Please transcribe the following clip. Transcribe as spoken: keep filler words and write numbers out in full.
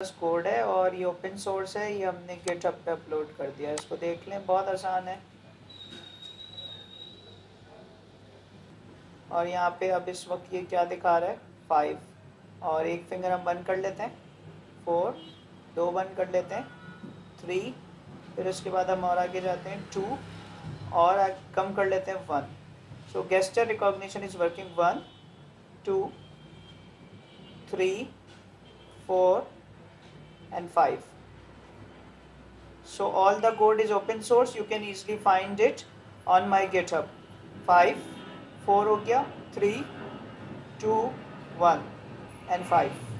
Code है और ये ओपन सोर्स है, ये हमने गिटहब पे अपलोड कर दिया है। इसको देख लें, बहुत आसान है। और यहाँ पे अब इस वक्त ये क्या दिखा रहा है, फाइव, और एक फिंगर हम बंद कर लेते हैं, फोर, दो बंद कर लेते हैं, थ्री, फिर उसके बाद हम और आगे जाते हैं, टू, और कम कर लेते हैं, one. So gesture recognition is working, one, two, three, four and five. So all the code is open source, you can easily find it on my GitHub. five, four हो गया, three, two, one and five.